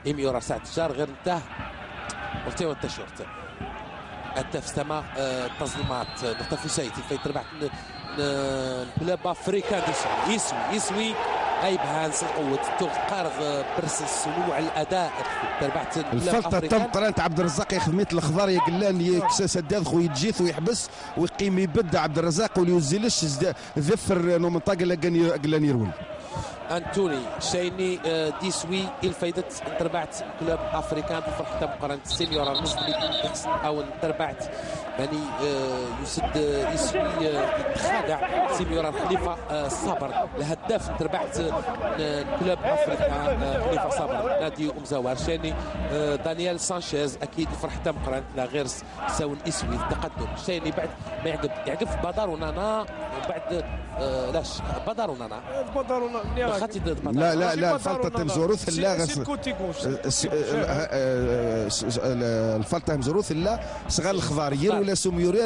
إيميورا ساعة الجار غير انتهى ورتي وانت شورت هداف سما التظلمات التنافسية في تربح كلوب افريكان يسوي غايب هانس قوة تقارغ برس السنوع الاداء تربحت الفلطة تم طرانت عبد الرزاق ياخذ ميت الخضار يا قلان يكسس الداد خو يتجيث ويحبس ويقيم يبدا عبد الرزاق وليوزيلش ذفر نو منطقة قلان يرول انتوني شيني ديسوي الفايدة تربعت كلوب افريكان فرحت مقارنة السينيور المصري احسن او تربعت يعني يسد يسوي يتخادع سينيور خليفه صابر الهداف تربعت كلوب افريكان خليفه صابر نادي زوار شيني دانيال سانشيز اكيد فرحت مقارنة لا غير ساون اسوي التقدم شيني بعد ما يعقف بدار ونانا وبعد لاش بدار ونانا لا الفلطة تم زوروث لا الفلطة تم زوروث لا صغار الخضار ولا سميوري